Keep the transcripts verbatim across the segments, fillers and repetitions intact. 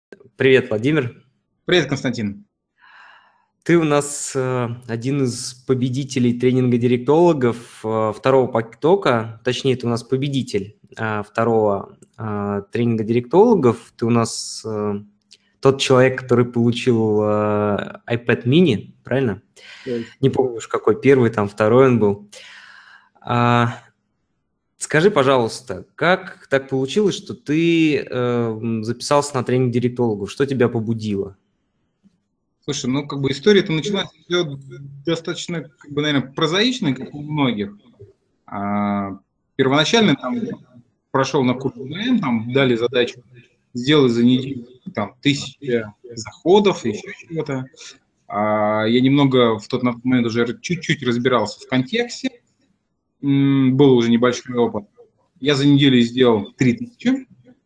Привет, Владимир. Привет, Константин. Ты у нас э, один из победителей тренинга директологов э, второго потока, точнее, ты у нас победитель э, второго э, тренинга директологов. Ты у нас э, тот человек, который получил э, iPad mini, правильно? Не Точно. помню уж какой, первый, там второй он был. А, скажи, пожалуйста, как так получилось, что ты э, записался на тренинг директологов? Что тебя побудило? Слушай, ну как бы история-то началась всё достаточно, как бы, наверное, прозаично, как у многих. А, первоначально там прошел на курс бэ эм, там дали задачу сделать за неделю там тысяча заходов, еще чего-то. А, я немного в тот момент уже чуть-чуть разбирался в контексте, м, был уже небольшой опыт. Я за неделю сделал три тысячи,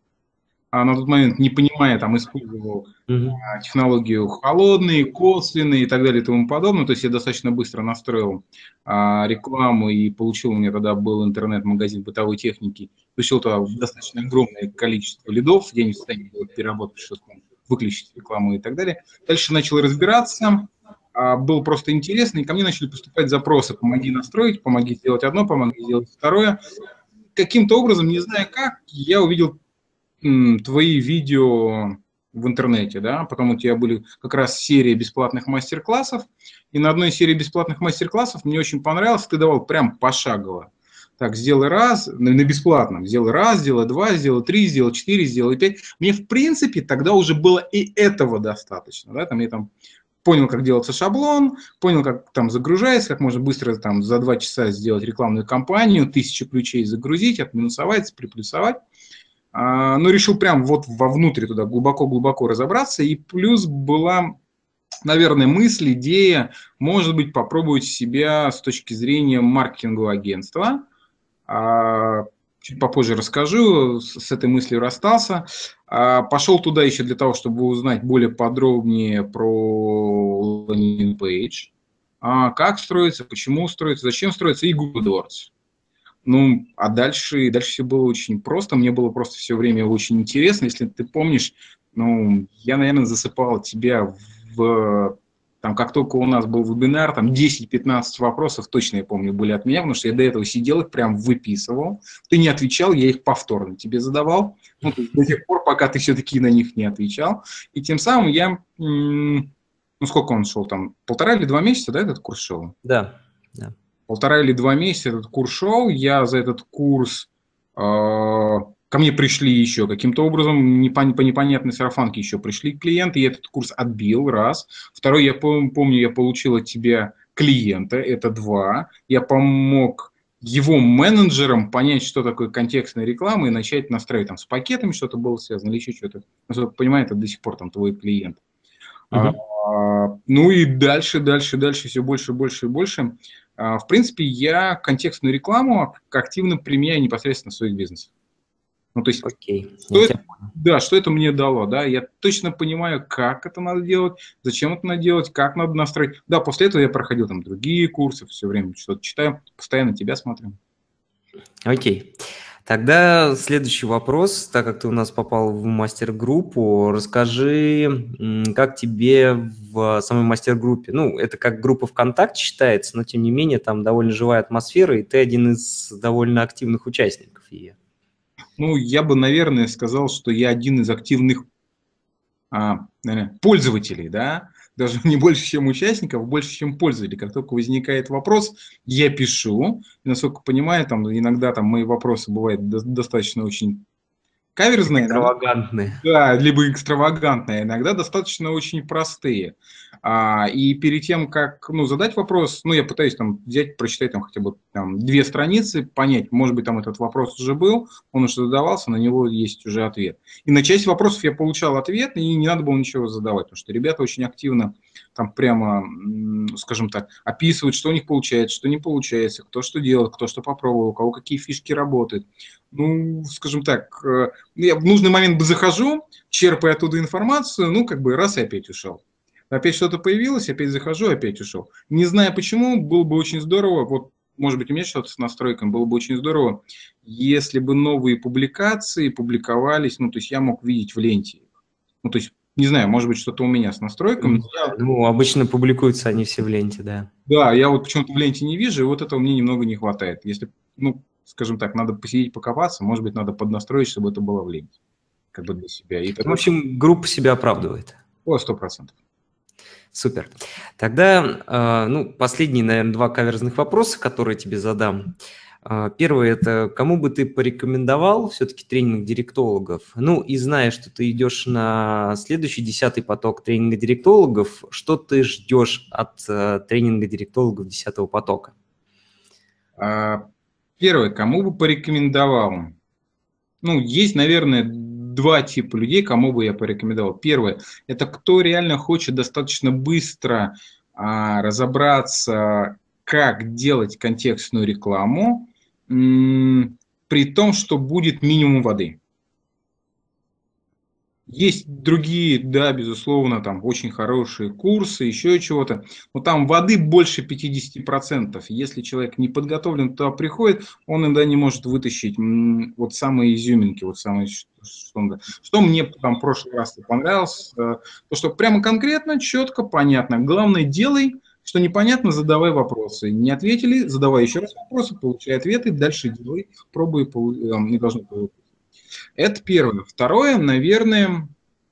а на тот момент, не понимая, там использовал Мгм. а, технологию холодные, косвенные и так далее и тому подобное. То есть я достаточно быстро настроил а, рекламу и получил, у меня тогда был интернет-магазин бытовой техники, получил туда достаточно огромное количество лидов, я не в состоянии было переработать, что там, выключить рекламу и так далее. Дальше начал разбираться, а, было просто интересно, и ко мне начали поступать запросы: помоги настроить, помоги сделать одно, помоги сделать второе. Каким-то образом, не знаю как, я увидел м, твои видео в интернете, да, потом у тебя были как раз серия бесплатных мастер-классов, и на одной из серий бесплатных мастер-классов мне очень понравилось, ты давал прям пошагово. Так, сделай раз, на, на бесплатном, сделай раз, сделай два, сделай три, сделай четыре, сделай пять. Мне, в принципе, тогда уже было и этого достаточно, да, там я там понял, как делается шаблон, понял, как там загружается, как можно быстро там за два часа сделать рекламную кампанию, тысячу ключей загрузить, отминусовать, приплюсовать. А, но решил прям вот вовнутрь туда глубоко-глубоко разобраться. И плюс была, наверное, мысль, идея, может быть, попробовать себя с точки зрения маркетингового агентства. А, чуть попозже расскажу, с, с этой мыслью расстался. А, пошел туда еще для того, чтобы узнать более подробнее про лендинг-пейдж. А, как строится, почему строится, зачем строится и Google AdWords. Ну, а дальше, дальше все было очень просто. Мне было просто все время очень интересно. Если ты помнишь, ну, я, наверное, засыпал тебя в... Там, как только у нас был вебинар, там десять-пятнадцать вопросов, точно я помню, были от меня, потому что я до этого сидел, их прям выписывал. Ты не отвечал, я их повторно тебе задавал. Ну, то есть до тех пор, пока ты все-таки на них не отвечал. И тем самым я... м, Ну, сколько он шел там? Полтора или два месяца, да, этот курс шел? Да, да. Полтора или два месяца этот курс шел, я за этот курс, э, ко мне пришли еще каким-то образом, не по, по непонятной сарафанке еще пришли клиенты, я этот курс отбил, раз. Второй, я пом- помню, я получил от тебя клиента, это два. Я помог его менеджерам понять, что такое контекстная реклама, и начать настраивать там с пакетами что-то было связано или еще что-то. Насколько я понимаю, это до сих пор там твой клиент. А, Мгм. ну и дальше, дальше, дальше все больше, больше и больше. А, в принципе, я контекстную рекламу активно применяю непосредственно в своих бизнесах. Ну, то есть, Окей, что я это, тебя да, что это мне дало, да, я точно понимаю, как это надо делать, зачем это надо делать, как надо настроить. Да, после этого я проходил там другие курсы, все время что-то читаю, постоянно тебя смотрю. Окей. Тогда следующий вопрос, так как ты у нас попал в мастер-группу, расскажи, м, как тебе в самой мастер-группе? Ну, это как группа ВКонтакте считается, но тем не менее там довольно живая атмосфера, и ты один из довольно активных участников ее. Ну, я бы, наверное, сказал, что я один из активных а, наверное, пользователей, да, даже не больше, чем участников, больше, чем пользователей. Как только возникает вопрос, я пишу. И, насколько понимаю, там иногда там мои вопросы бывают до- достаточно очень каверзные, да, Экстравагантные. да, либо экстравагантные, иногда достаточно очень простые. А, и перед тем, как, ну, задать вопрос, ну, я пытаюсь там взять, прочитать там хотя бы там две страницы, понять, может быть, там этот вопрос уже был, он уже задавался, на него есть уже ответ. И на часть вопросов я получал ответ, и не надо было ничего задавать, потому что ребята очень активно там прямо, скажем так, описывают, что у них получается, что не получается, кто что делает, кто что попробовал, у кого какие фишки работают. Ну, скажем так, э, я в нужный момент бы захожу, черпаю оттуда информацию, ну, как бы раз и опять ушел. Опять что-то появилось, опять захожу, опять ушел. Не знаю почему, было бы очень здорово, вот, может быть, у меня что-то с настройками, было бы очень здорово, если бы новые публикации публиковались, ну, то есть я мог видеть в ленте. Ну, то есть, не знаю, может быть, что-то у меня с настройками. Не Я, знаю, ну, обычно публикуются они все в ленте, да. да, я вот почему-то в ленте не вижу, и вот этого мне немного не хватает. Если, ну, скажем так, надо посидеть, покопаться, может быть, надо поднастроить, чтобы это было в ленте, как бы для себя. И Ну, в тогда, общем, группа себя оправдывает. о, сто процентов. Супер. Тогда, э, ну, последние, наверное, два каверзных вопроса, которые тебе задам. Э, Первый– это кому бы ты порекомендовал все-таки тренинг директологов? Ну, и зная, что ты идешь на следующий десятый поток тренинга директологов, что ты ждешь от э, тренинга директологов десятого потока? А, Первое, кому бы порекомендовал? Ну, есть, наверное, два типа людей, кому бы я порекомендовал. Первое, это кто реально хочет достаточно быстро а, разобраться, как делать контекстную рекламу, м, при том, что будет минимум воды. Есть другие, да, безусловно, там очень хорошие курсы, еще чего-то, но там воды больше пятидесяти процентов. Если человек не подготовлен, туда приходит, он иногда не может вытащить м, вот самые изюминки, вот самые, что, что, что мне там в прошлый раз понравилось, э, то, что прямо конкретно, четко, понятно. Главное, делай, что непонятно, задавай вопросы. Не ответили, задавай еще раз вопросы, получай ответы, дальше делай, пробуй, полу- э, не должно получиться. Это первое. Второе, наверное,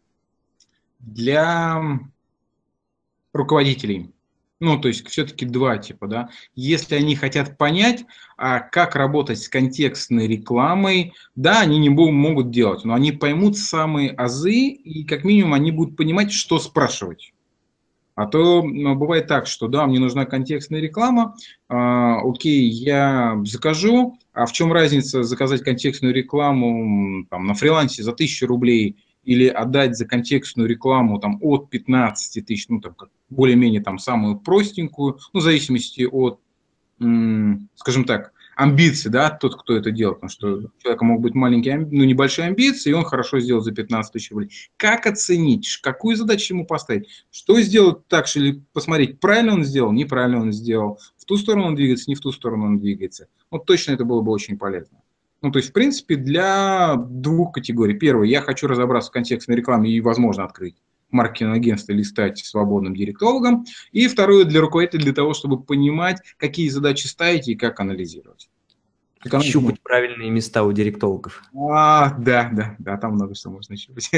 для руководителей. Ну, то есть все-таки два типа, да. Если они хотят понять, а как работать с контекстной рекламой, да, они не бу- могут делать, но они поймут самые азы, и как минимум они будут понимать, что спрашивать. А то ну, бывает так, что да, мне нужна контекстная реклама, а, окей, я закажу, а в чем разница заказать контекстную рекламу там, на фрилансе за тысячу рублей или отдать за контекстную рекламу там, от пятнадцати тысяч, ну, там, как более-менее там самую простенькую, ну, в зависимости от скажем так, амбиции, да, тот, кто это делает, потому что у человека могут быть маленькие, ну, небольшие амбиции, и он хорошо сделал за пятнадцать тысяч рублей. Как оценить, какую задачу ему поставить, что сделать так, что или посмотреть, правильно он сделал, неправильно он сделал, в ту сторону он двигается, не в ту сторону он двигается. Вот точно это было бы очень полезно. Ну, то есть, в принципе, для двух категорий. Первое, я хочу разобраться в контекстной рекламе и, возможно, открыть маркетинг-агентство или стать свободным директологом. И второе, для руководителя, для того, чтобы понимать, какие задачи ставить и как анализировать. Щупать правильные места у директологов. А, да, да, да, там много что можно щупать.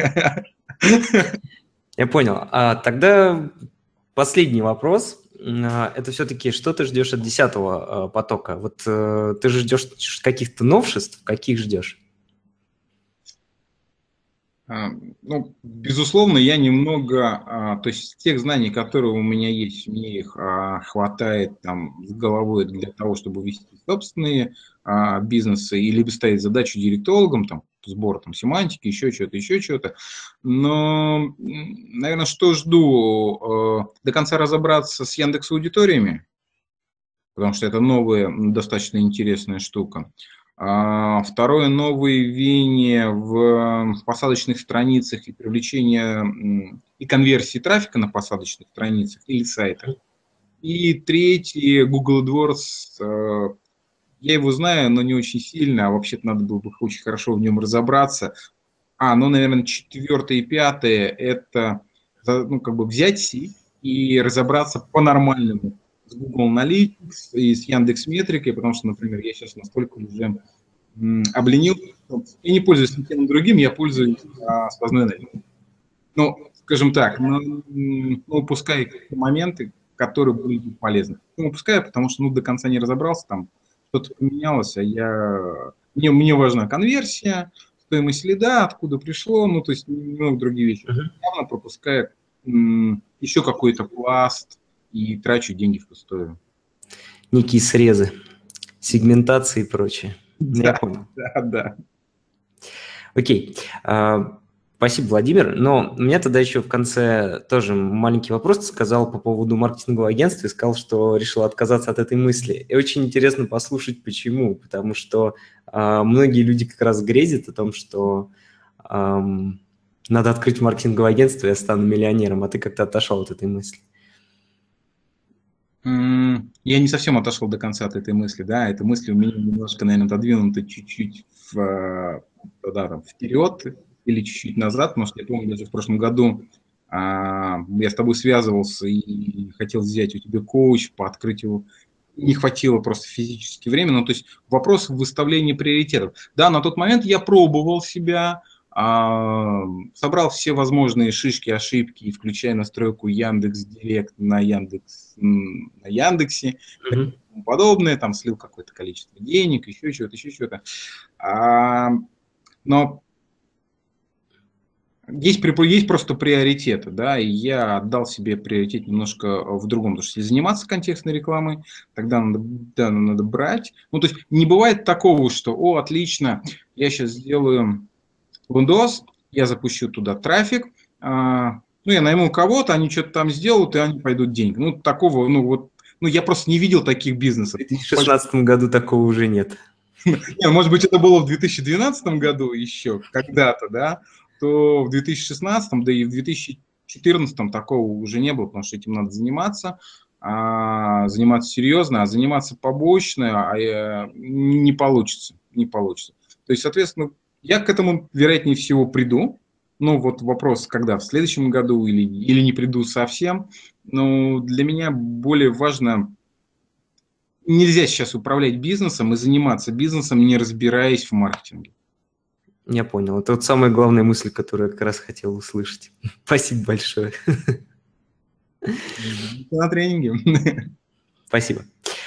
Я понял. А тогда последний вопрос. А, Это все-таки, что ты ждешь от десятого а, потока? Вот э, ты же ждешь каких-то новшеств, каких ждешь? А, Ну, безусловно, я немного, а, то есть тех знаний, которые у меня есть, мне их а, хватает там с головой для того, чтобы вести собственные а, бизнесы или либо ставить задачу директологам, там, сбор там, семантики, еще что-то, еще что-то. Но, наверное, что жду? А, До конца разобраться с Яндекс аудиториями, потому что это новая, достаточно интересная штука. А, Второе, новые веяния в посадочных страницах и привлечение и конверсии трафика на посадочных страницах или сайтах. И третье, Google AdWords. э, Я его знаю, но не очень сильно, а вообще-то надо было бы очень хорошо в нем разобраться. А, ну, наверное, четвертое и пятое– это ну, как бы взять сеть и разобраться по-нормальному с Google Analytics и с Яндекс.Метрикой, потому что, например, я сейчас настолько уже м, обленил, я не пользуюсь никем другим, я пользуюсь а, сквозной аналитикой. Ну, скажем так, ну, м, ну, упускай какие-то моменты, которые были бы полезны. Ну, упускаю, потому что ну, до конца не разобрался, там что-то поменялось, а я... Мне, мне важна конверсия, стоимость лида, откуда пришло, ну, то есть много другие вещи. Мгм. Явно пропускаю м, еще какой-то пласт и трачу деньги впустую. Некие срезы, сегментации и прочее. Ну, я Да, понял. да, да. Окей. А, Спасибо, Владимир. Но у меня тогда еще в конце тоже маленький вопрос. Ты сказал по поводу маркетингового агентства и сказал, что решил отказаться от этой мысли. И очень интересно послушать, почему. Потому что а, многие люди как раз грезят о том, что ам, надо открыть маркетинговое агентство, и я стану миллионером, а ты как-то отошел от этой мысли. М, Я не совсем отошел до конца от этой мысли, да, эта мысль у меня немножко, наверное, отодвинута чуть-чуть в, э, да, там, вперед, или чуть-чуть назад, потому что я помню, даже в прошлом году а, я с тобой связывался и хотел взять у тебя коуч по открытию. Не хватило просто физически времени. Ну, то есть вопрос выставления приоритетов. Да, на тот момент я пробовал себя, а, собрал все возможные шишки, ошибки, включая настройку Яндекс.Директ на, Яндекс, на Яндексе, и Мгм. тому подобное, там слил какое-то количество денег, еще чего-то, еще чего-то. А, но есть, при- есть просто приоритеты, да, и я отдал себе приоритет немножко в другом, потому что если заниматься контекстной рекламой, тогда надо, да, надо брать. Ну, то есть не бывает такого, что, о, отлично, я сейчас сделаю Windows, я запущу туда трафик, а, ну, я найму кого-то, они что-то там сделают, и они пойдут деньги. Ну, такого, ну, вот, ну, я просто не видел таких В бизнесов. две тысячи шестнадцатом году такого уже нет. Не, может быть, это было в две тысячи двенадцатом году еще, когда-то, да, то в две тысячи шестнадцатом, да и в две тысячи четырнадцатом такого уже не было, потому что этим надо заниматься, а, заниматься серьезно, а заниматься побочно а, э, не получится, не получится. То есть, соответственно, я к этому, вероятнее всего, приду. Ну, вот вопрос, когда, в следующем году или, или не приду совсем. Но для меня более важно. Нельзя сейчас управлять бизнесом и заниматься бизнесом, не разбираясь в маркетинге. Я понял. Это вот самая главная мысль, которую я как раз хотел услышать. Спасибо большое. На тренинге. Спасибо.